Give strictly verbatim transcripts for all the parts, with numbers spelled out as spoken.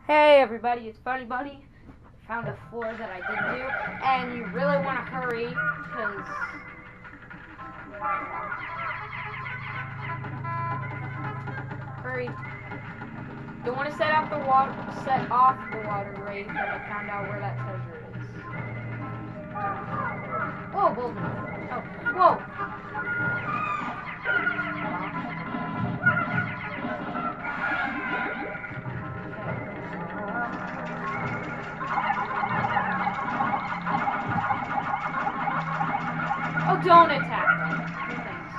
Hey everybody, it's Bunny Bunny. Found a floor that I didn't do, and you really want to hurry, because... Hurry. Don't want to set off the water, set off the water rate until I found out where that treasure is. Whoa, Bolton. Oh, whoa! Oh, don't attack them. No thanks.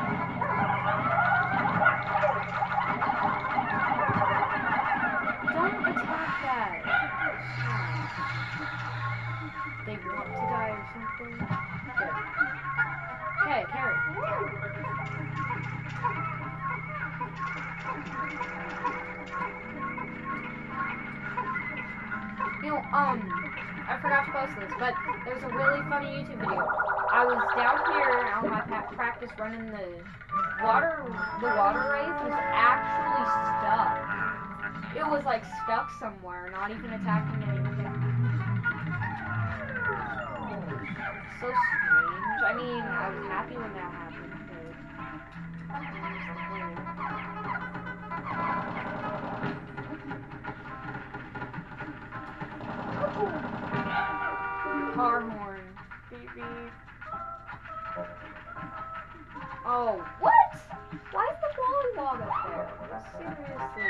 Don't attack that. They want to die or something. Good. Okay, carry. You know, um, I forgot to post this, but there's a really funny YouTube video. I was down here on my practice running the water, the water wraith was actually stuck. It was like stuck somewhere, not even attacking anything. So strange. I mean, I was happy when that happened, but... Car horn. Beep beep. Oh, what? Why is the Wollywog up there? Seriously.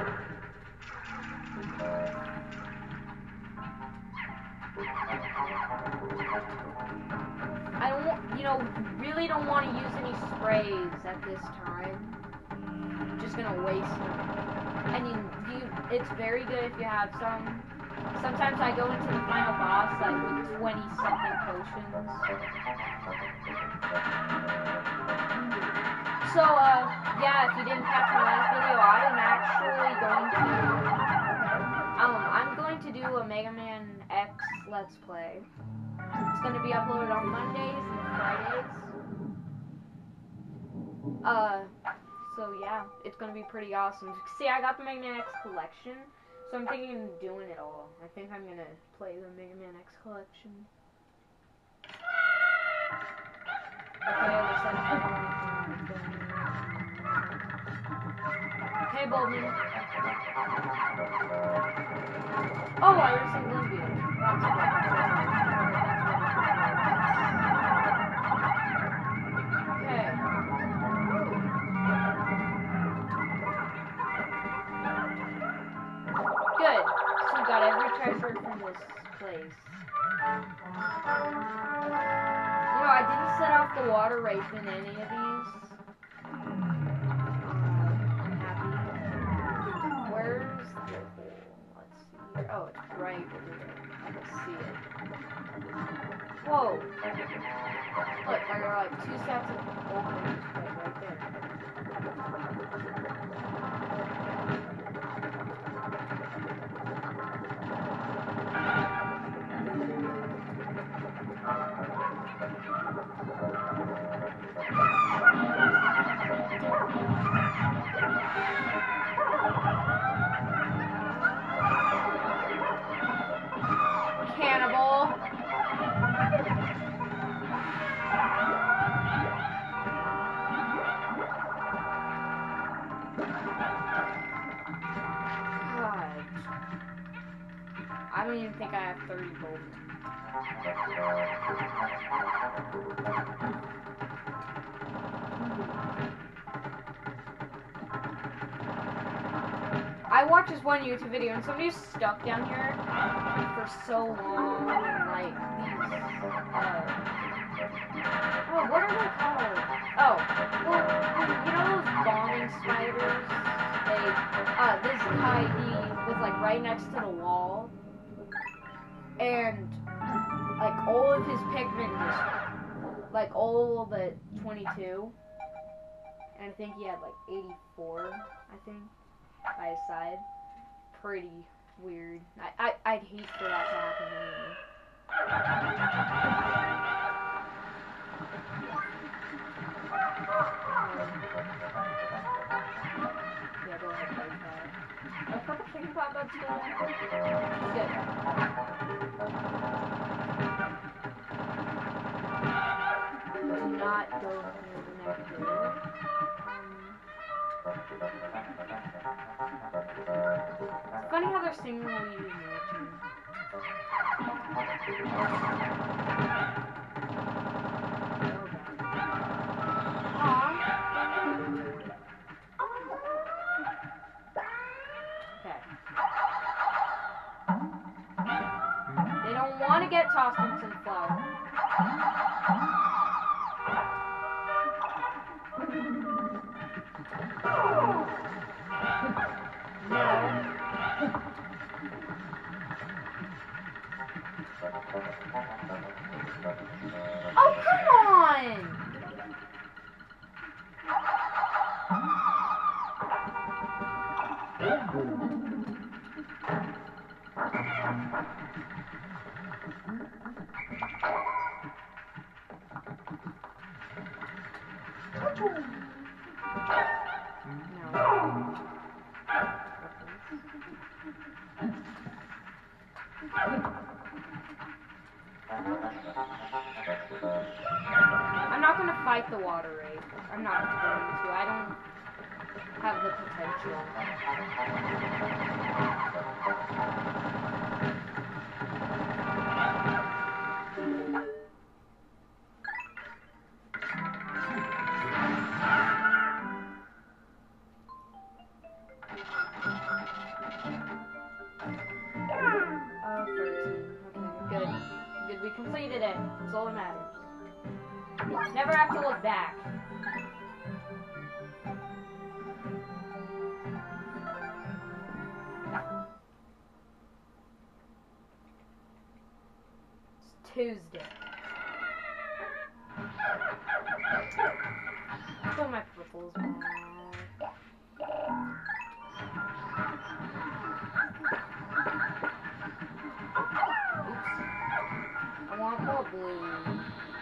I don't want, you know, really don't want to use any sprays at this time. I'm just gonna waste them. I mean, you, it's very good if you have some. Sometimes I go into the final boss like with twenty something potions. So, uh, yeah, if you didn't catch my last video, I am actually going to, um, I'm going to do a Mega Man X Let's Play. It's going to be uploaded on Mondays and Fridays. Uh, so yeah, it's going to be pretty awesome. See, I got the Mega Man X collection, so I'm thinking of doing it all. I think I'm going to play the Mega Man X collection. Okay, looks like everyone's going. Hey, Bolton. Oh, I already seen Glenview. That's good. Okay. Good. So we got every treasure from this place. You know, I didn't set off the water wraith in any of these. Oh, it's right over there. I can see it. Whoa! Look, there are like two sets of openings right, right there. Cannibal. God. I don't even think I have thirty gold. I watched this one YouTube video and somebody was stuck down here for so long, like these, uh, oh, what are they called? Oh, well, you know those bombing spiders? They, uh, this guy, he was like right next to the wall, and like all of his Pikmin just, like all but twenty-two, and I think he had like eighty-four, I think. By his side. Pretty weird. I, I, I'd hate for that to happen anyway. Yeah, go ahead, fight that. A purple chicken pot bud still there? Good. Do not go near the nectar. Um, it's funny how they're singing while you use it. They don't want to get tossed into the flower. No. Oh, come on! I'm not gonna fight the water raid. I'm not going to. I don't have the potential. Oh, thirteen. Okay, good. Good, we completed it. That's all that matters. Never have to look back. It's Tuesday. Put my purples back. I want more blue.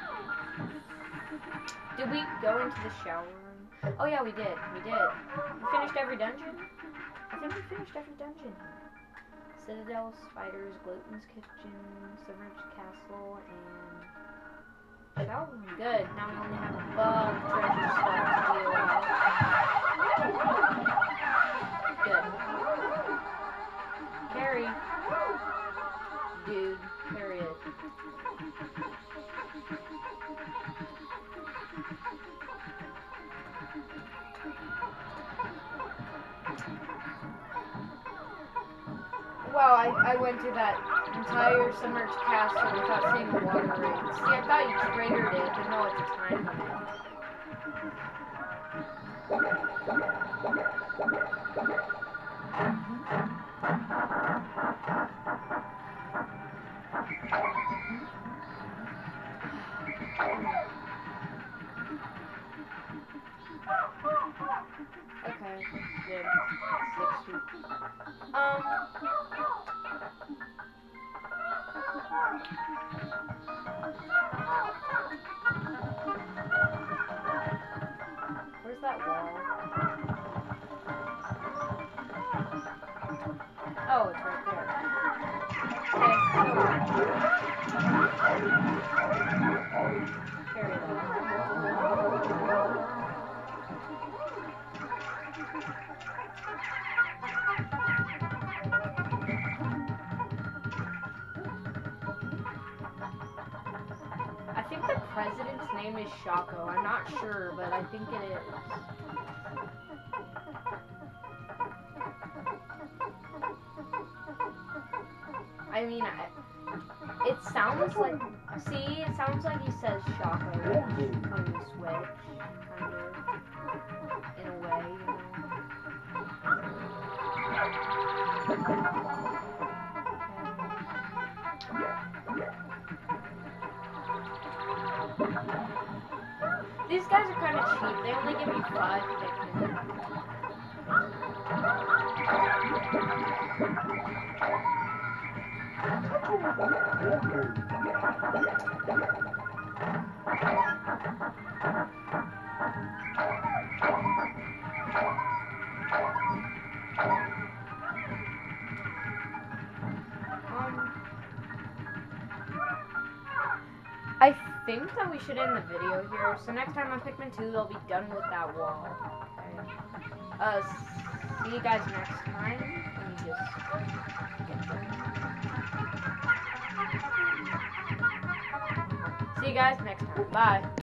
Did we go into the shower room? Oh yeah, we did. We did. We finished every dungeon? I think we finished every dungeon. Citadel, Spiders, Glutton's Kitchen, Submerged Castle, and shower room. Good. Now we only have a bug treasure stuff to deal with. Good. Carry. Dude. Period. Wow, I, I went to that entire submerged castle without seeing the water raid. See, I thought you triggered it, but no, it's a time limit. Okay, good. sixty. Um. Where's that wall? Oh, it's right there. Okay. Carry that. I think the president's name is Shaco. I'm not sure, but I think it is. I mean, I, it sounds like, see, it sounds like he says Shaco on the Switch, kind of, in a way, you know. These guys are kind of cheap. They only give me five picnic. I think that we should end the video here. So next time on Pikmin two, they'll be done with that wall. Okay. Uh, see you guys next time. Let me just get them. See you guys next time. Bye.